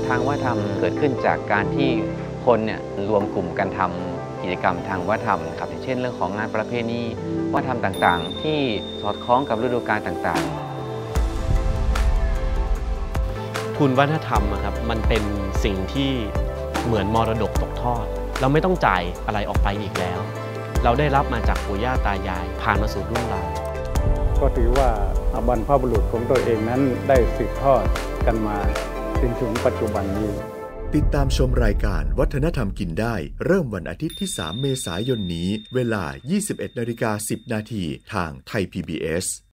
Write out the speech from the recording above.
ทางวัฒนธรรมเกิดขึ้นจากการที่คนเนี่ยรวมกลุ่มกันทำกิจกรรมทางวัฒนธรรมครับอย่างเช่นเรื่องของงานประเพณีวัฒนธรรมต่างๆที่สอดคล้องกับฤดูกาลต่างทุนวัฒนธรรมครับมันเป็นสิ่งที่เหมือนมรดกตกทอดเราไม่ต้องจ่ายอะไรออกไปอีกแล้วเราได้รับมาจากปู่ย่าตายายผ่านมาสู่รุ่นเราก็ถือว่าบรรพบุรุษของตัวเองนั้นได้สืบทอดกันมาจนถึงปัจจุบันนี้ติดตามชมรายการวัฒนธรรมกินได้เริ่มวันอาทิตย์ที่3 เมษายนนี้เวลา 21:10 น.ทางไทย PBS